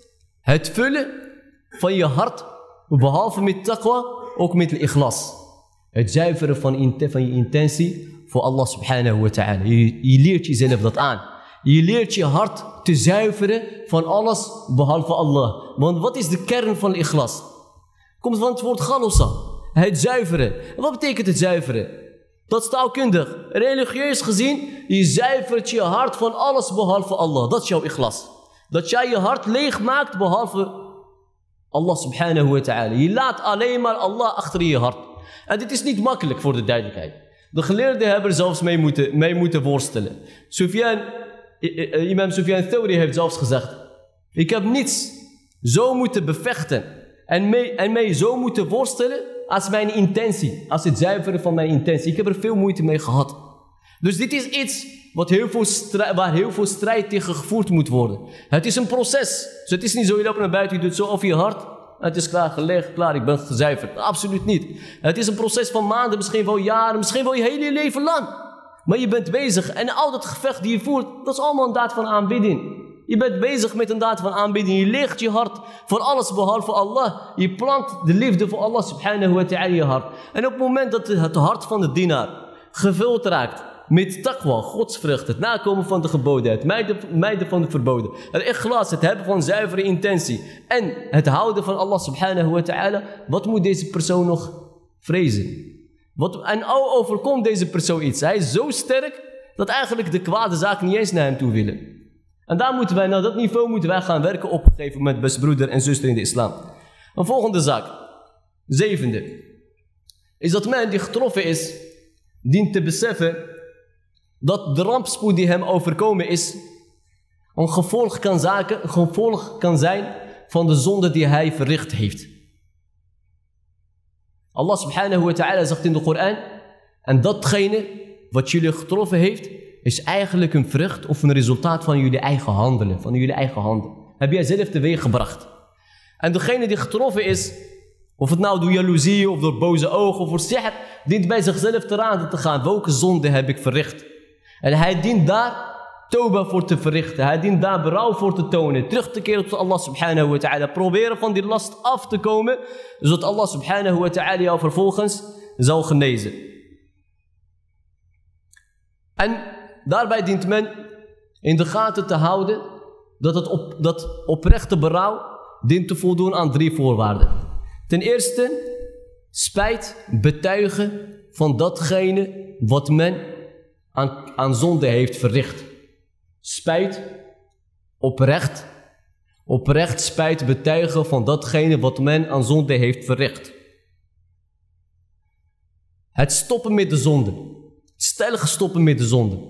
S1: Het vullen van je hart, behalve met taqwa, ook met ikhlas. Het zuiveren van je intentie voor Allah subhanahu wa ta'ala. Je leert jezelf dat aan. Je leert je hart te zuiveren van alles behalve Allah. Want wat is de kern van ikhlas? Komt van het woord khalosa. Het zuiveren. Wat betekent het zuiveren? Dat is taalkundig. Religieus gezien, je zuivert je hart van alles behalve Allah. Dat is jouw ikhlas. Dat jij je hart leeg maakt behalve Allah subhanahu wa ta'ala. Je laat alleen maar Allah achter je hart. En dit is niet makkelijk voor de duidelijkheid. De geleerden hebben er zelfs mee moeten voorstellen. Imam Sufyan Thawri heeft zelfs gezegd: ik heb niets zo moeten bevechten en mij zo moeten voorstellen als mijn intentie. Als het zuiveren van mijn intentie. Ik heb er veel moeite mee gehad. Dus dit is iets waar heel veel strijd tegen gevoerd moet worden. Het is een proces. Dus het is niet zo, je loopt naar buiten, je doet zo over je hart. Het is klaar, gelegd, klaar, ik ben gezuiverd. Absoluut niet. Het is een proces van maanden, misschien wel jaren, misschien wel je hele leven lang. Maar je bent bezig en al dat gevecht die je voert, dat is allemaal een daad van aanbidding. Je bent bezig met een daad van aanbidding. Je leegt je hart voor alles behalve Allah. Je plant de liefde voor Allah subhanahu wa ta'ala in je hart. En op het moment dat het hart van de dienaar gevuld raakt met taqwa, godsvrucht, het nakomen van de geboden, het mijden van de verboden, het ikhlas, het hebben van zuivere intentie en het houden van Allah subhanahu wa ta'ala, wat moet deze persoon nog vrezen? En overkomt deze persoon iets? Hij is zo sterk dat eigenlijk de kwade zaak niet eens naar hem toe willen. En daar moeten wij, naar dat niveau moeten wij gaan werken op een gegeven moment, beste broeder en zuster in de islam. Een volgende zaak, 7e, is dat men die getroffen is, dient te beseffen dat de rampspoed die hem overkomen is, een gevolg kan zijn van de zonde die hij verricht heeft. Allah subhanahu wa ta'ala zegt in de Koran: en datgene wat jullie getroffen heeft, is eigenlijk een vrucht of een resultaat van jullie eigen handelen. Van jullie eigen handen. Heb jij zelf teweeg gebracht. En degene die getroffen is, of het nou door jaloezie of door boze ogen of voor sihr, dient bij zichzelf te raden te gaan. Welke zonde heb ik verricht? En hij dient daar toba voor te verrichten. Hij dient daar berouw voor te tonen. Terug te keren tot Allah subhanahu wa ta'ala. Proberen van die last af te komen, zodat Allah subhanahu wa ta'ala jou vervolgens zal genezen. En daarbij dient men in de gaten te houden dat oprechte berouw dient te voldoen aan 3 voorwaarden. Ten eerste, spijt betuigen van datgene wat men aan zonde heeft verricht. Spijt, oprecht spijt betuigen van datgene wat men aan zonde heeft verricht. Het stoppen met de zonde. Stellig stoppen met de zonde.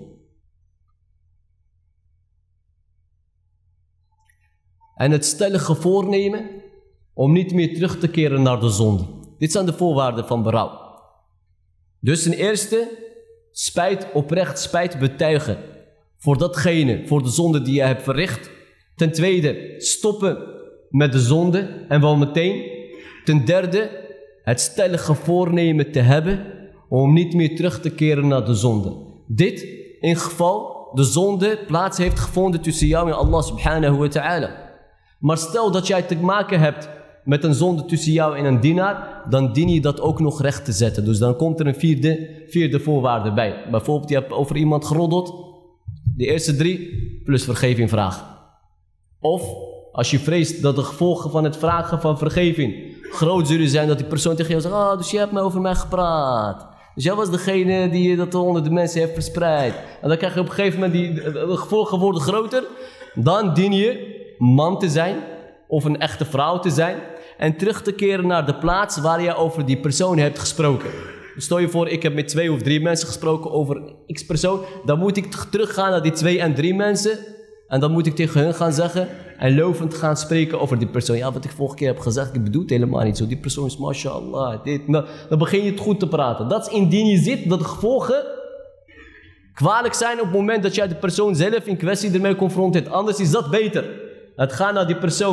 S1: En het stellige voornemen om niet meer terug te keren naar de zonde. Dit zijn de voorwaarden van berouw. Dus ten eerste, oprecht spijt betuigen voor de zonde die je hebt verricht. Ten tweede, stoppen met de zonde en wel meteen. Ten derde, het stellige voornemen te hebben om niet meer terug te keren naar de zonde. Dit in geval de zonde plaats heeft gevonden tussen jou en Allah subhanahu wa ta'ala. Maar stel dat jij te maken hebt met een zonde tussen jou en een dienaar, dan dien je dat ook nog recht te zetten. Dus dan komt er een vierde voorwaarde bij. Bijvoorbeeld, je hebt over iemand geroddeld, de eerste 3 plus vergeving vragen. Of als je vreest dat de gevolgen van het vragen van vergeving groot zullen zijn, dat die persoon tegen jou zegt: dus je hebt mij over mij gepraat. Dus jij was degene die dat onder de mensen heeft verspreid. En dan krijg je op een gegeven moment de gevolgen worden groter. Dan dien je man te zijn of een echte vrouw te zijn en terug te keren naar de plaats waar je over die persoon hebt gesproken. Stel je voor, ik heb met 2 of 3 mensen gesproken over x persoon, dan moet ik teruggaan naar die 2 en 3 mensen en dan moet ik tegen hun gaan zeggen en lovend gaan spreken over die persoon. Ja, wat ik vorige keer heb gezegd, ik bedoel het helemaal niet zo. Die persoon is mashallah, dit. Nou, dan begin je het goed te praten. Dat is indien je ziet dat de gevolgen kwalijk zijn op het moment dat jij de persoon zelf in kwestie ermee confronteert. Anders is dat beter. Het gaan naar die persoon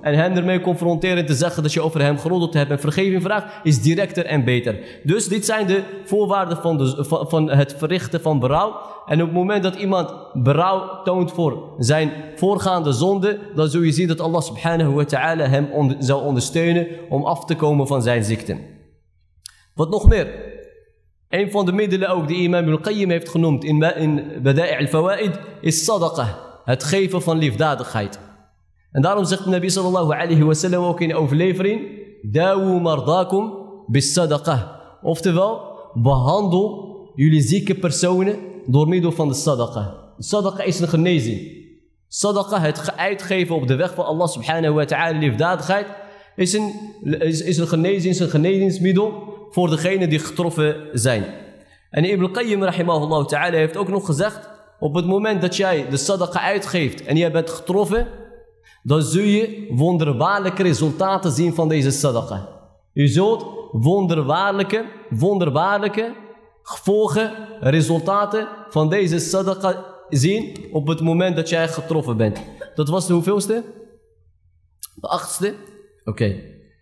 S1: en hem ermee confronteren en te zeggen dat je over hem geroddeld hebt en vergeving vraagt, is directer en beter. Dus dit zijn de voorwaarden van het verrichten van berouw. En op het moment dat iemand berouw toont voor zijn voorgaande zonde, dan zul je zien dat Allah subhanahu wa ta'ala hem zal ondersteunen om af te komen van zijn ziekte. Wat nog meer? Een van de middelen ook die Imam al-Qayyim heeft genoemd in Bada'i' al-Fawaid is sadaqah, het geven van liefdadigheid. En daarom zegt de Nabi sallallahu alayhi wa sallam ook in de overlevering: Dawu mardakum bis sadaqah. Oftewel, behandel jullie zieke personen door middel van de sadaqah. Sadaqah is een genezing. Sadaqah, het uitgeven op de weg van Allah subhanahu wa ta'ala, liefdadigheid, is een genezing, is een genezingsmiddel voor degenen die getroffen zijn. En Ibn Qayyim rahimahullah ta'ala heeft ook nog gezegd: op het moment dat jij de sadaqah uitgeeft en jij bent getroffen, dan zul je wonderbaarlijke resultaten zien van deze sadaqah. Je zult wonderbaarlijke gevolgen, resultaten van deze sadaqah zien op het moment dat jij getroffen bent. Dat was de hoeveelste? De 8e? Oké.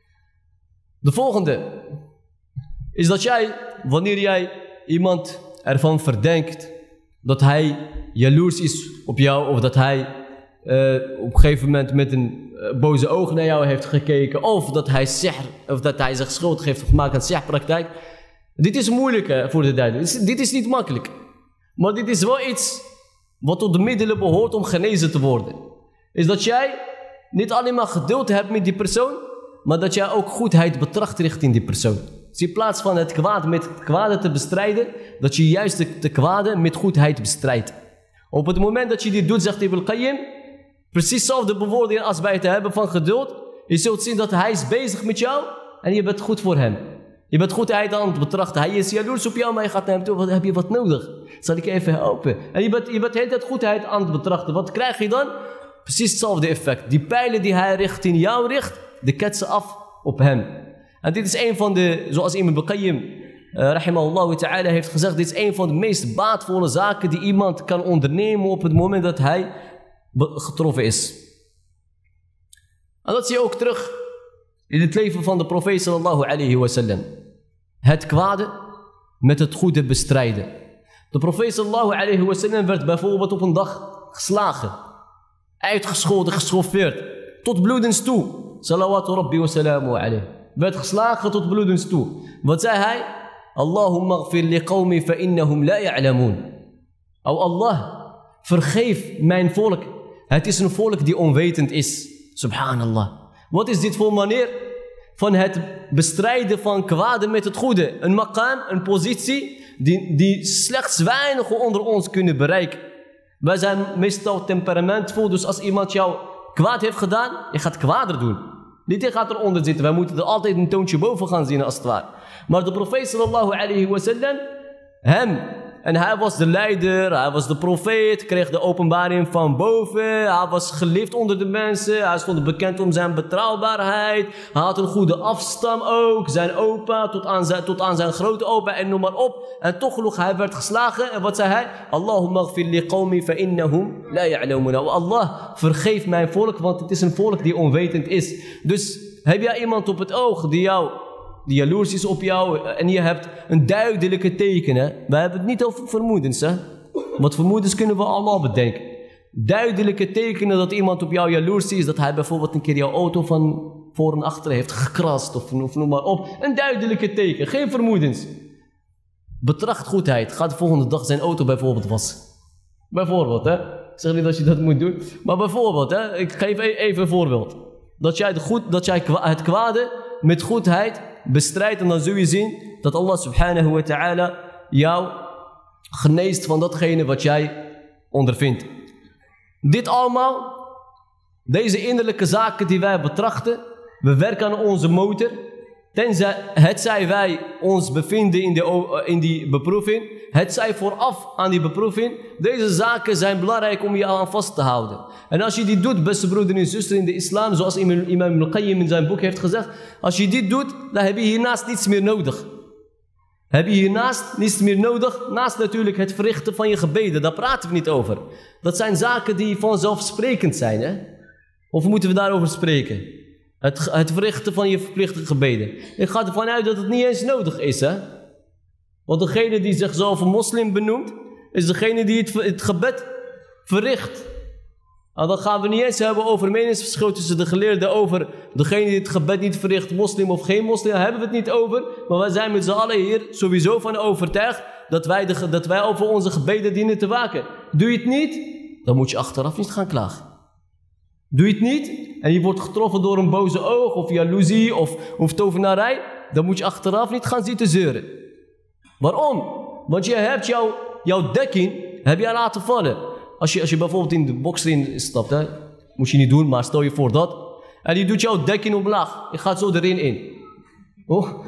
S1: De volgende is dat jij, wanneer jij iemand ervan verdenkt dat hij jaloers is op jou, of dat hij op een gegeven moment met een boze oog naar jou heeft gekeken, of dat hij zich schuldig heeft gemaakt aan sihrpraktijk. Dit is moeilijk voor de duidelijkheid. Dit is niet makkelijk. Maar dit is wel iets wat tot de middelen behoort om genezen te worden. Is dat jij niet alleen maar geduld hebt met die persoon, maar dat jij ook goedheid betracht richting die persoon. Dus in plaats van het kwaad met het kwade te bestrijden, dat je juist de kwade met goedheid bestrijdt. Op het moment dat je dit doet, zegt Ibn Qayyim, precies dezelfde bewoording als bij het hebben van geduld. Je zult zien dat hij is bezig met jou en je bent goed voor hem. Je bent goedheid aan het betrachten. Hij is jaloers op jou, maar je gaat naar hem toe. Heb je wat nodig? Zal ik je even helpen? En je bent de hele tijd goedheid aan het betrachten. Wat krijg je dan? Precies hetzelfde effect. Die pijlen die hij richting jou richt, die ketsen af op hem. En dit is een van de, zoals Ibn Qayyim rahimahullah ta'ala heeft gezegd, dit is een van de meest baatvolle zaken die iemand kan ondernemen op het moment dat hij getroffen is. En dat zie je ook terug in het leven van de profeet sallallahu alayhi wa sallam. Het kwade met het goede bestrijden. De profeet sallallahu alayhi wa sallam werd bijvoorbeeld op een dag geslagen, uitgescholden, geschoffeerd, tot bloedens toe. Salawatu rabbi wa salamu alayhi. Werd geslagen tot bloedens toe. Wat zei hij? Allahumma ghfir li qawmi fa innahum la ya'lamun. O Allah, vergeef mijn volk. Het is een volk die onwetend is. Subhanallah. Wat is dit voor manier van het bestrijden van kwade met het goede? Een maqam, een positie die slechts weinigen onder ons kunnen bereiken. Wij zijn meestal temperamentvol, dus als iemand jou kwaad heeft gedaan, je gaat kwader doen. Niet je gaat eronder zitten, wij moeten er altijd een toontje boven gaan zien als het ware. Maar de profeet sallallahu alayhi wa sallam, en hij was de leider, hij was de profeet, kreeg de openbaring van boven, hij was geliefd onder de mensen, hij stond bekend om zijn betrouwbaarheid, hij had een goede afstam ook, zijn opa tot aan zijn grote opa en noem maar op. En toch nog, hij werd geslagen en wat zei hij? Allahumma ghfir li qawmi fa innahum la ya'lamuna. Allah, vergeef mijn volk, want het is een volk die onwetend is. Dus heb jij iemand op het oog die jaloers is op jou en je hebt een duidelijke teken. Hè? Wij hebben het niet over vermoedens. Hè? Want vermoedens kunnen we allemaal bedenken. Duidelijke tekenen dat iemand op jou jaloers is. Dat hij bijvoorbeeld een keer jouw auto van voor en achter heeft gekrast. Of noem maar op. Een duidelijke teken. Geen vermoedens. Betracht goedheid. Ga de volgende dag zijn auto bijvoorbeeld wassen. Bijvoorbeeld. Hè? Ik zeg niet dat je dat moet doen. Maar bijvoorbeeld. Hè? Ik geef even een voorbeeld. Dat jij het kwade met goedheid bestrijdt, en dan zul je zien dat Allah subhanahu wa ta'ala jou geneest van datgene wat jij ondervindt. Dit allemaal, deze innerlijke zaken die wij betrachten, we werken aan onze motor, hetzij wij ons bevinden in die beproeving, hetzij vooraf aan die beproeving. Deze zaken zijn belangrijk om je aan vast te houden. En als je dit doet, beste broeder en zuster in de islam, zoals Imam al-Qayyim in zijn boek heeft gezegd, als je dit doet, dan heb je hiernaast niets meer nodig. Heb je hiernaast niets meer nodig, naast natuurlijk het verrichten van je gebeden, daar praten we niet over. Dat zijn zaken die vanzelfsprekend zijn. Hè? Of moeten we daarover spreken? Het verrichten van je verplichte gebeden. Ik ga ervan uit dat het niet eens nodig is, hè? Want degene die zichzelf een moslim benoemt, is degene die het gebed verricht. En dan gaan we niet eens hebben over meningsverschil tussen de geleerden over degene die het gebed niet verricht, moslim of geen moslim. Daar hebben we het niet over. Maar wij zijn met z'n allen hier sowieso van overtuigd dat wij over onze gebeden dienen te waken. Doe je het niet, dan moet je achteraf niet gaan klagen. Doe je het niet en je wordt getroffen door een boze oog of jaloezie of tovenarij, dan moet je achteraf niet gaan zitten zeuren. Waarom? Want je hebt jouw dekking heb je laten vallen. Als je bijvoorbeeld in de boksring stapt, hè, moet je niet doen, maar stel je voor dat. En die doet jouw dekking omlaag. Je gaat zo erin in. Oh.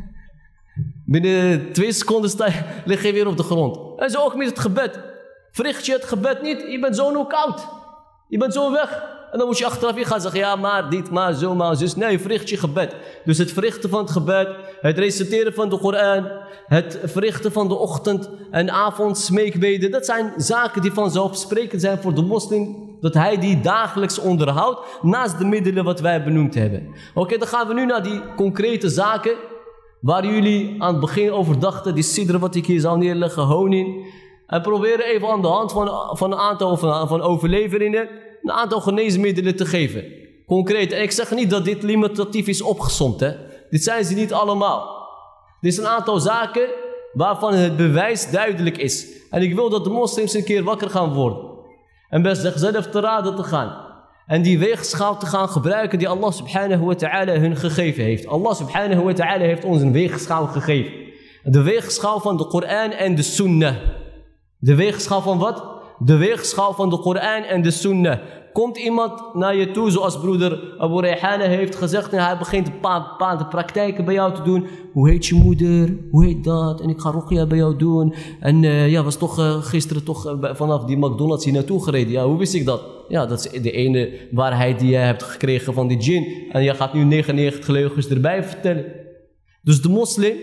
S1: Binnen 2 seconden lig je weer op de grond. En zo ook met het gebed. Verricht je het gebed niet, je bent zo knock-out. Je bent zo weg. En dan moet je achteraf weer gaan zeggen, ja maar dit, maar zo, maar zus. Nee, verricht je gebed. Dus het verrichten van het gebed, het reciteren van de Koran, het verrichten van de ochtend- en avondsmeekbeden, dat zijn zaken die vanzelfsprekend zijn voor de moslim, dat hij die dagelijks onderhoudt, naast de middelen wat wij benoemd hebben. Oké, dan gaan we nu naar die concrete zaken, waar jullie aan het begin over dachten, die sidra wat ik hier zal neerleggen, honing. En proberen even aan de hand van een aantal van overleveringen, een aantal geneesmiddelen te geven. Concreet. En ik zeg niet dat dit limitatief is opgesomd, hè. Dit zijn ze niet allemaal. Dit is een aantal zaken waarvan het bewijs duidelijk is. En ik wil dat de moslims een keer wakker gaan worden. En bij zichzelf te raden te gaan. En die weegschaal te gaan gebruiken die Allah subhanahu wa ta'ala hun gegeven heeft. Allah subhanahu wa ta'ala heeft ons een weegschaal gegeven. De weegschaal van de Koran en de Sunnah. De weegschaal van wat? De weegschaal van de Koran en de Sunnah. Komt iemand naar je toe, zoals broeder Abu Rayhana heeft gezegd, en hij begint een paar praktijken bij jou te doen. Hoe heet je moeder? Hoe heet dat? En ik ga ruqya bij jou doen. En ja, was toch gisteren toch vanaf die McDonald's hier naartoe gereden. Ja, hoe wist ik dat? Ja, dat is de ene waarheid die jij hebt gekregen van die djinn. En jij gaat nu 99 leugens erbij vertellen. Dus de moslim,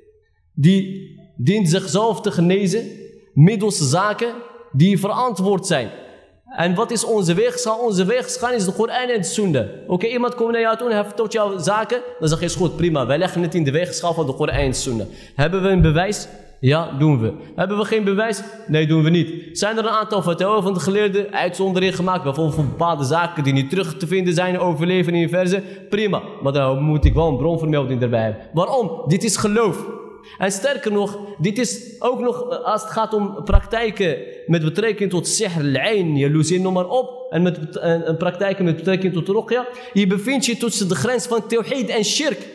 S1: die dient zichzelf te genezen middels zaken die verantwoord zijn. En wat is onze weegschaal? Onze weegschaal is de Koran en de Sunnah. Oké, iemand komt naar jou toe en hij vertelt jou zaken. Dan zeg je, is goed, prima. Wij leggen het in de weegschaal van de Koran en de Sunnah. Hebben we een bewijs? Ja, doen we. Hebben we geen bewijs? Nee, doen we niet. Zijn er een aantal fatwa van de geleerden uitzondering gemaakt? Bijvoorbeeld voor bepaalde zaken die niet terug te vinden zijn, overleveren in verzen? Prima. Maar dan moet ik wel een bronvermelding erbij hebben. Waarom? Dit is geloof. En sterker nog, dit is ook nog, als het gaat om praktijken met betrekking tot sihr, al-ayn, jaloezie, noem maar op. En met praktijken met betrekking tot ruqya. Je bevindt je tussen de grens van tawhid en shirk.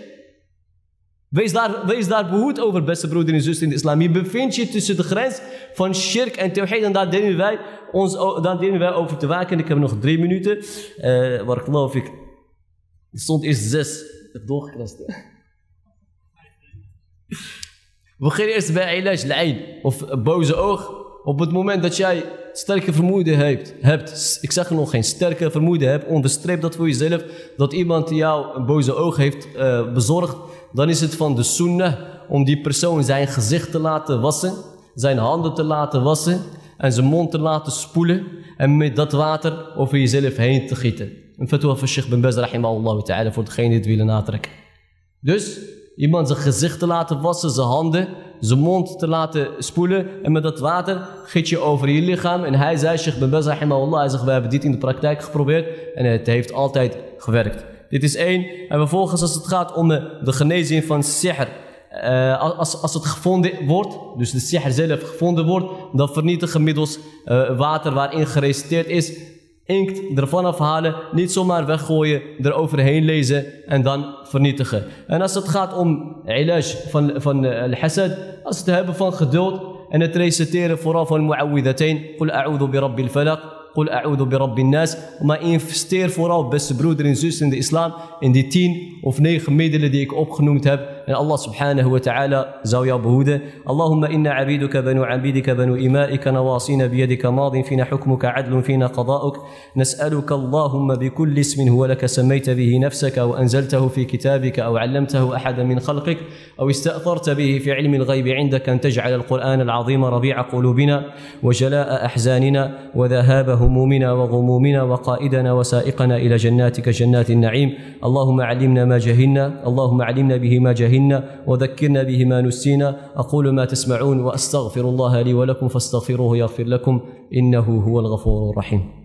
S1: Wees daar behoed over, beste broeder en zuster in de islam. Je bevindt je tussen de grens van shirk en tawhid. En daar dienen wij over te waken. En ik heb nog 3 minuten. Waar ik geloof ik. Er stond eerst 6. Ik heb doorgeklast. We beginnen eerst bij ilaj al-ayn, of boze oog. Op het moment dat jij sterke vermoeden hebt, ik zeg er nog geen sterke vermoeden hebt, onderstreep dat voor jezelf, dat iemand jou een boze oog heeft bezorgd, dan is het van de sunnah om die persoon zijn gezicht te laten wassen, zijn handen te laten wassen en zijn mond te laten spoelen en met dat water over jezelf heen te gieten. Een fatwa van Sheikh bin Baz rahimahullah ta'ala voor degene die het willen natrekken. Dus iemand zijn gezicht te laten wassen, zijn handen, zijn mond te laten spoelen en met dat water giet je over je lichaam. En hij zei, Sheikh bin Baz rahimahullah, hij zegt, we hebben dit in de praktijk geprobeerd en het heeft altijd gewerkt. Dit is 1. En vervolgens als het gaat om de genezing van sihr, als het gevonden wordt, dus de sihr zelf gevonden wordt, dan vernietigen middels water waarin gereciteerd is, inkt ervan afhalen, niet zomaar weggooien, eroverheen lezen en dan vernietigen. En als het gaat om ilaj van al-hasad, als het hebben van geduld en het reciteren vooral van mu'awwidhatayn, qul a'udhu bi rabbil falaq, qul a'udhu bi rabbin nas, maar investeer vooral, beste broeder en zus in de islam, in die 10 of 9 middelen die ik opgenoemd heb. En Allah subhanahu wa ta'ala zou jou behoeden. Allahumma inna abiduka banu abidika banu imaika nawasina biyadika madin fina hukmuka adlun fina qada'uk. Nas'aluka Allahumma bikulli ismin huwa laka sammayta bihi nafsaka aw anzaltahu fi kitabika aw 'allamtahu ahadan min khalqik aw ista'tharta bihi fi 'ilmi al-ghayb 'indaka an taj'ala al-Qur'ana al-'azima rabi'a qulubina wa jala'a ahzanina wa dhahaba humumina wa ghumumina wa qa'idana wa sa'iqana ila jannatika jannati an-na'im. Allahumma 'allimna ma jahilna, Allahumma 'allimna bihi ma jahilna wa dhakkirna bihi ma nusina. Aqulu ma tasma'un wa astaghfirullaha li wa lakum fastaghfiruhu yaghfir lakum innahu huwal ghafurur rahim.